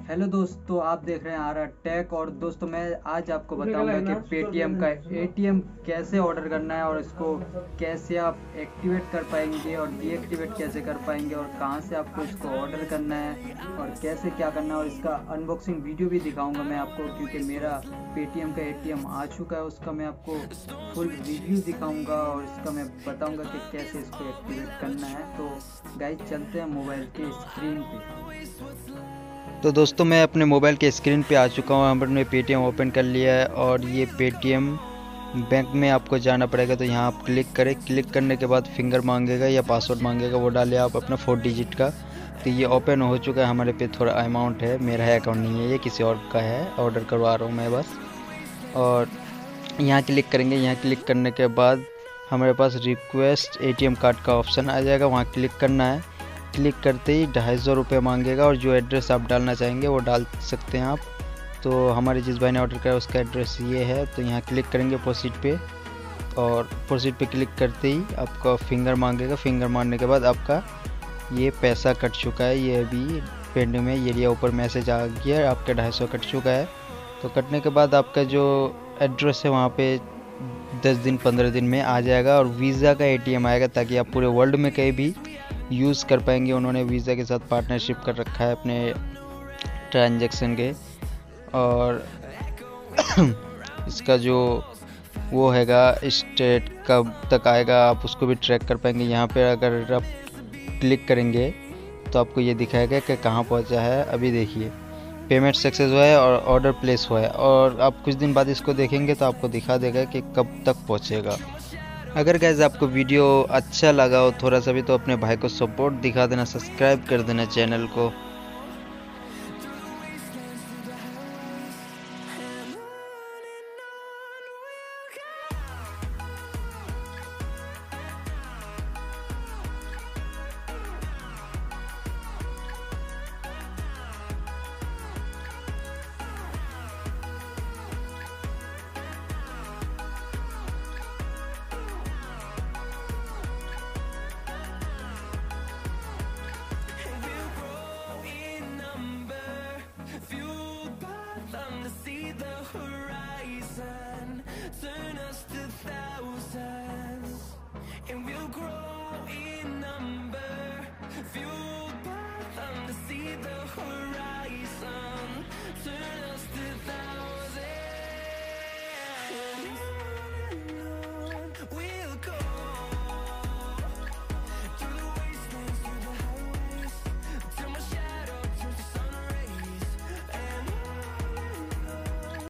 Hello दोस्तों, आप देख रहे हैं आरा टेक। और दोस्तों मैं आज आपको बताऊंगा कि पेटीएम का एटीएम कैसे ऑर्डर करना है और इसको कैसे आप एक्टिवेट कर पाएंगे और डीएक्टिवेट कैसे कर पाएंगे और कहां से आपको इसको ऑर्डर करना है और कैसे क्या करना है। और इसका अनबॉक्सिंग वीडियो भी दिखाऊंगा मैं आपको, क्योंकि मेरा पेटीएम का एटीएम आ चुका है। उसका मैं आपको फुल रिव्यू दिखाऊंगा और इसका मैं बताऊंगा कि कैसे इसको एक्टिवेट करना है। तो गाइस चलते हैं मोबाइल के स्क्रीन पे। तो दोस्तों मैं अपने मोबाइल के स्क्रीन पे आ चुका हूँ। हमने पेटीएम ओपन कर लिया है और ये पेटीएम बैंक में आपको जाना पड़ेगा। तो यहाँ आप क्लिक करें। क्लिक करने के बाद फिंगर मांगेगा या पासवर्ड मांगेगा, वो डालें आप अपना 4 डिजिट का। तो ये ओपन हो चुका है। हमारे पे थोड़ा अमाउंट है, मेरा है अकाउंट नहीं है, ये किसी और का है, ऑर्डर करवा रहा हूँ मैं बस। और यहाँ क्लिक करेंगे। यहाँ क्लिक करने के बाद हमारे पास रिक्वेस्ट एटीएम कार्ड का ऑप्शन आ जाएगा, वहाँ क्लिक करना है। क्लिक करते ही 250 रुपये मांगेगा और जो एड्रेस आप डालना चाहेंगे वो डाल सकते हैं आप। तो हमारे जिस भाई ने ऑर्डर करा उसका एड्रेस ये है। तो यहाँ क्लिक करेंगे प्रोसीड पे, और प्रोसीड पे क्लिक करते ही आपका फिंगर मांगेगा। फिंगर मारने के बाद आपका ये पैसा कट चुका है, ये अभी पेंडिंग में, ये लिया ऊपर मैसेज आ गया, आपका 250 कट चुका है। तो कटने के बाद आपका जो एड्रेस है वहाँ पे 10 दिन 15 दिन में आ जाएगा और वीज़ा का एटीएम आएगा, ताकि आप पूरे वर्ल्ड में कहीं भी यूज़ कर पाएंगे। उन्होंने वीज़ा के साथ पार्टनरशिप कर रखा है अपने ट्रांजैक्शन के। और इसका जो वो हैगा स्टेट कब तक आएगा आप उसको भी ट्रैक कर पाएंगे। यहाँ पे अगर आप क्लिक करेंगे तो आपको ये दिखाएगा कि कहाँ पहुँचा है। अभी देखिए पेमेंट सक्सेस हुआ है और ऑर्डर प्लेस हुआ है, और आप कुछ दिन बाद इसको देखेंगे तो आपको दिखा देगा कि कब तक पहुँचेगा। अगर गाइस आपको वीडियो अच्छा लगा हो थोड़ा सा भी, तो अपने भाई को सपोर्ट दिखा देना, सब्सक्राइब कर देना चैनल को।